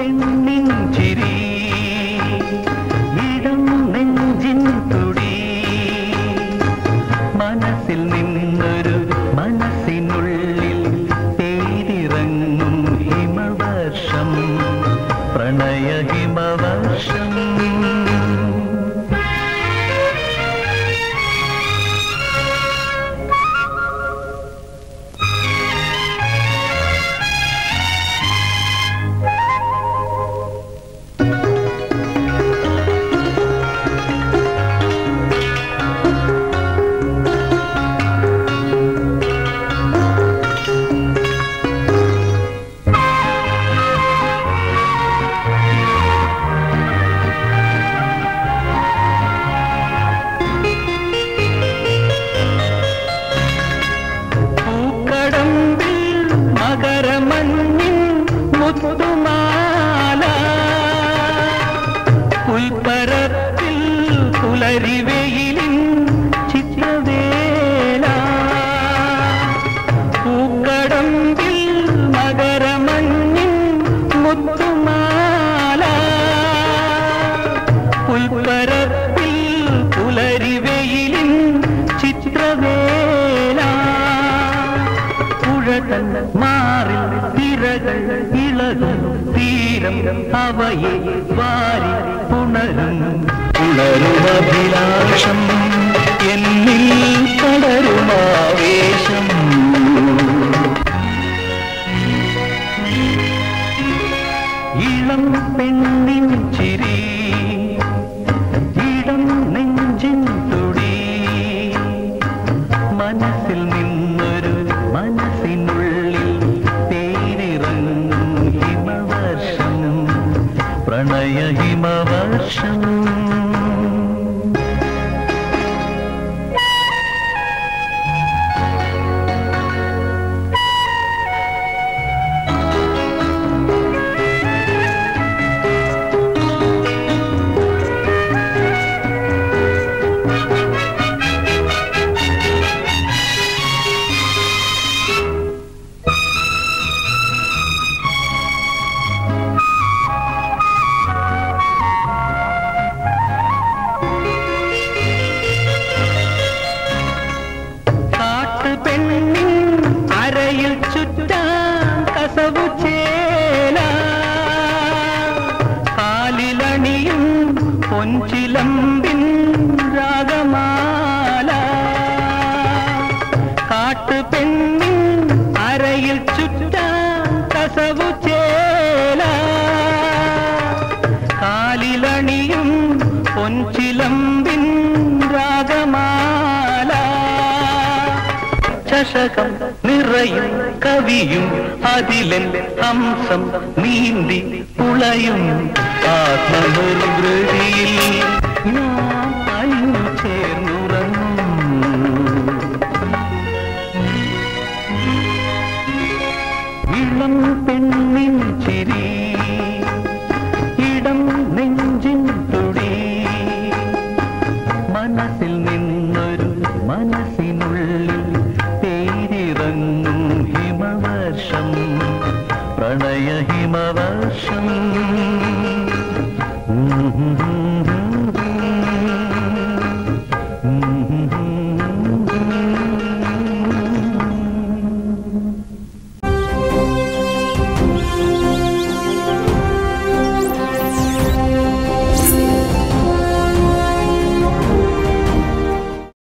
പെണ്ണിൻ ചിരി ഇടം നെഞ്ചിൻ തുടി മനസ്സിൽ നിന്നൊരു മനസ്സിനുള്ളിൽ പെയ്തിറങ്ങും ഹിമവർഷം പ്രണയ ഹിമവർഷം മുത്തുമാല പുൽപ്പരപ്പിൽ പുലരിവെയിലിൻ ചിത്രവേല പൂക്കടമ്പിൽ മകരമഞ്ഞിൻ മുത്തുമാല പുൽപ്പരപ്പിൽ പുലരിവെയിലിൻ ചിത്രവേല പുഴകൾ മാറിൽ തിരകൾ ഇളകും തീരം അവയെ വാരി പുണരും പുണരുമഭിലാഷം എന്നിൽ പടരുമാവേശം ഇളം പെണ്ണിൻ ചിരി ഇടം നെഞ്ചിൻ തുടി മനസ്സിൽ നിന്നൊരു മനസ്സിനുള്ളിൽ പേരിറങ്ങും ഹിമവർഷം പ്രണയ ഹിമവർഷം കാലിലണിയും പൊൻചിലമ്പിൻ രാഗമാല കാട്ടുപെണ്ണിൻ അരയിൽ ചുറ്റാൻ കസവുചേല കാലിലണിയും പൊൻചിലമ്പിൻ രാഗമാല ചഷകം നിറയും കവിയും അതിലൻ ഹംസം നീന്തി പുളയും ആത്മനിർവൃതിയിൽ നാം അലിഞ്ഞു ചേർന്നുറങ്ങും ഇളം പെണ്ണിൻ ചിരി ഇടം നെഞ്ചിൻ തുടി മനസ്സിൽ നിന്നൊരു മനസ്സിനുള്ളിൽ പേരിറങ്ങും ഹിമവർഷം പ്രണയ ഹിമവർഷം